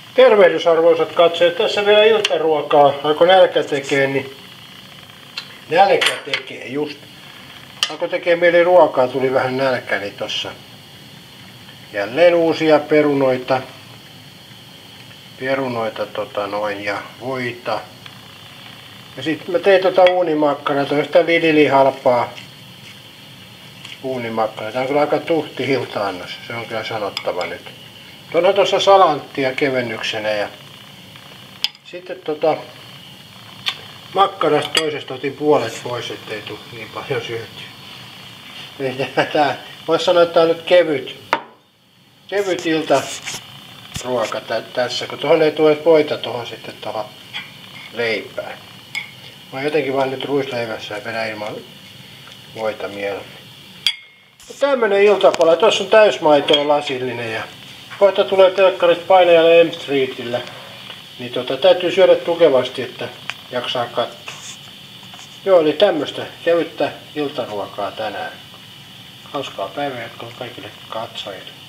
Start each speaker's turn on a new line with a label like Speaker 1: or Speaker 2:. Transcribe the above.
Speaker 1: Tervehdys arvoisat katsojat, tässä vielä iltaruokaa, alkoi nälkä tekee, niin nälkä tekee just. Alkoi tekee mieli ruokaa, tuli vähän nälkä, niin tossa jälleen uusia perunoita ja voita. Ja sitten mä tein uunimakkaraa, toi sitä Lidlin halpaa uunimakkaraa. Tää on kyllä aika tuhti ilta-annos, se on kyllä sanottava nyt. Onhan tuossa salanttia kevennyksenä ja sitten makkarasta toisesta otin puolet pois, ettei tule niin paljon syötyä. Tää voisi sanoa, että tää on nyt kevyt iltaruoka tässä, kun tuohon ei tule voita tuohon sitten tuohon leipään. Mä oon jotenkin vaan nyt ruisleivässä ja vedän ilman voita mieluummin. Tämmönen iltapala, tuossa on täysmaitoa lasillinen ja kohta tulee telkkarista Painajalle M Streetillä. Niin täytyy syödä tukevasti, että jaksaa katsoa. Joo, eli tämmöstä kevyttä iltaruokaa tänään. Hauskaa päivänjatkoa kaikille katsojille.